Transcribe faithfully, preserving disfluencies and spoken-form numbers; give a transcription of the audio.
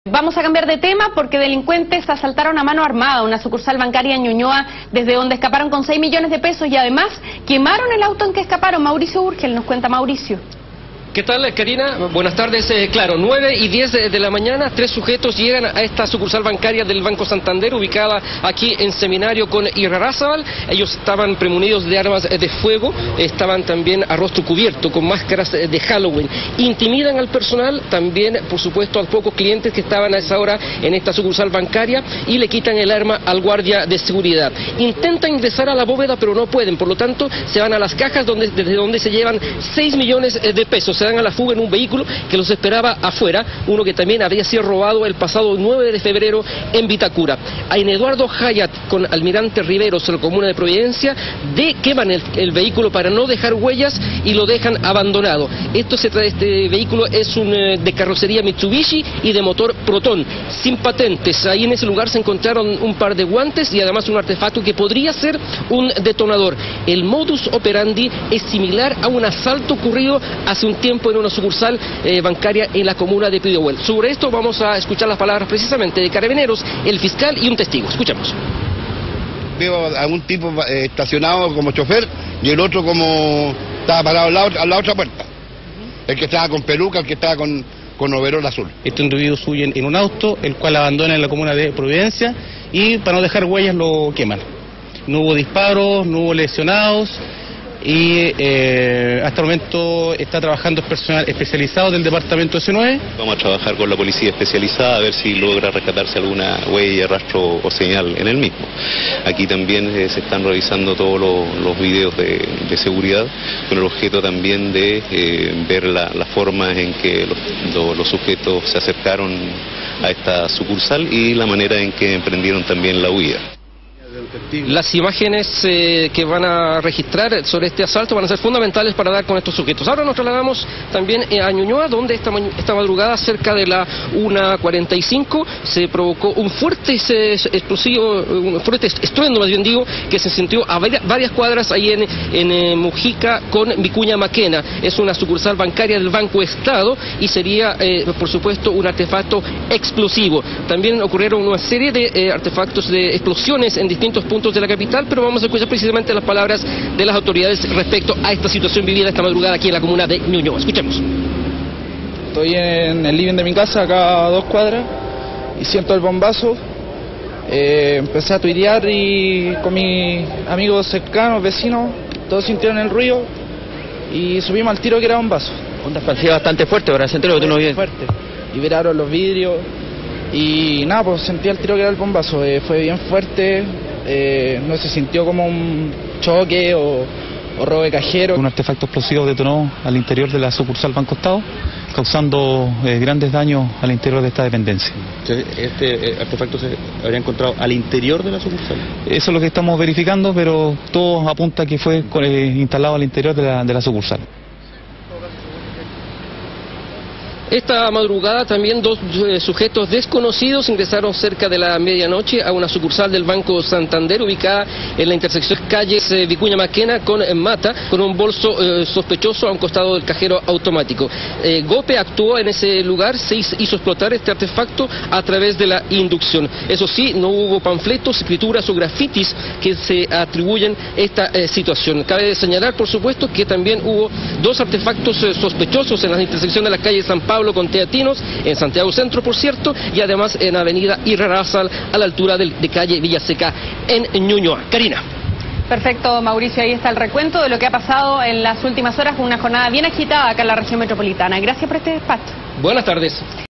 Vamos a cambiar de tema porque delincuentes asaltaron a mano armada una sucursal bancaria en Ñuñoa, desde donde escaparon con seis millones de pesos y además quemaron el auto en que escaparon. Mauricio Urgel nos cuenta. Mauricio. ¿Qué tal, Karina? Buenas tardes. Eh, claro, nueve y diez de la mañana, tres sujetos llegan a esta sucursal bancaria del Banco Santander, ubicada aquí en Seminario con Irarrázaval. Ellos estaban premunidos de armas de fuego, estaban también a rostro cubierto, con máscaras de Halloween. Intimidan al personal, también, por supuesto, a los pocos clientes que estaban a esa hora en esta sucursal bancaria, y le quitan el arma al guardia de seguridad. Intentan ingresar a la bóveda, pero no pueden, por lo tanto, se van a las cajas donde, desde donde se llevan seis millones de pesos. Se dan a la fuga en un vehículo que los esperaba afuera, uno que también había sido robado el pasado nueve de febrero en Vitacura. En Eduardo Hayat con Almirante Riveros, en la comuna de Providencia, de queman el, el vehículo para no dejar huellas y lo dejan abandonado. Esto se trae, este vehículo es un eh, de carrocería Mitsubishi y de motor Proton, sin patentes. Ahí en ese lugar se encontraron un par de guantes y además un artefacto que podría ser un detonador. El modus operandi es similar a un asalto ocurrido hace un tiempo en una sucursal eh, bancaria en la comuna de Pudahuel. Sobre esto vamos a escuchar las palabras precisamente de Carabineros, el fiscal y un testigo. Escuchemos. Veo a un tipo eh, estacionado como chofer y el otro como estaba parado al lado, a la otra puerta. El que estaba con peluca, el que estaba con, con overol azul. Estos individuos huyen en un auto, el cual abandonan en la comuna de Providencia y para no dejar huellas lo queman. No hubo disparos, no hubo lesionados. Y eh, hasta el momento está trabajando personal especializado del departamento S nueve. Vamos a trabajar con la policía especializada a ver si logra rescatarse alguna huella, rastro o señal en el mismo. Aquí también eh, se están revisando todos los, los videos de, de seguridad con el objeto también de eh, ver la, la forma en que los, los, los sujetos se acercaron a esta sucursal y la manera en que emprendieron también la huida. Las imágenes eh, que van a registrar sobre este asalto van a ser fundamentales para dar con estos sujetos. Ahora nos trasladamos también a Ñuñoa, donde esta, esta madrugada, cerca de la una cuarenta y cinco, se provocó un fuerte ese, explosivo, un fuerte estruendo, más bien digo, que se sintió a varias, varias cuadras ahí en, en eh, Mujica con Vicuña Maquena. Es una sucursal bancaria del Banco Estado y sería, eh, por supuesto, un artefacto explosivo. También ocurrieron una serie de eh, artefactos de explosiones en distintos puntos de la capital, pero vamos a escuchar precisamente las palabras de las autoridades respecto a esta situación vivida esta madrugada aquí en la comuna de Ñuñoa. Escuchemos. Estoy en el living de mi casa, acá a dos cuadras, y siento el bombazo. Eh, empecé a tuitear y con mis amigos cercanos, vecinos, todos sintieron el ruido y subimos al tiro que era bombazo. Onda expansiva bastante fuerte, ¿verdad? Se enteró que tú no vives. Fuerte. Liberaron los vidrios y nada, pues sentí al tiro que era el bombazo. Eh, fue bien fuerte. Eh, no se sintió como un choque o, o robo de cajero. Un artefacto explosivo detonó al interior de la sucursal Banco Estado, causando eh, grandes daños al interior de esta dependencia. ¿Este eh, artefacto se habría encontrado al interior de la sucursal? Eso es lo que estamos verificando, pero todo apunta a que fue eh, instalado al interior de la, de la sucursal. Esta madrugada también dos eh, sujetos desconocidos ingresaron cerca de la medianoche a una sucursal del Banco Santander ubicada en la intersección calles eh, Vicuña Maquena con eh, Mata, con un bolso eh, sospechoso a un costado del cajero automático. Eh, Gope actuó en ese lugar, se hizo explotar este artefacto a través de la inducción. Eso sí, no hubo panfletos, escrituras o grafitis que se atribuyen a esta eh, situación. Cabe señalar, por supuesto, que también hubo dos artefactos eh, sospechosos en la intersección de la calle San Pablo con Teatinos, en Santiago Centro, por cierto, y además en Avenida Irarrázaval, a la altura de, de calle Villaseca, en Ñuñoa. Karina. Perfecto, Mauricio, ahí está el recuento de lo que ha pasado en las últimas horas con una jornada bien agitada acá en la región metropolitana. Gracias por este despacho. Buenas tardes.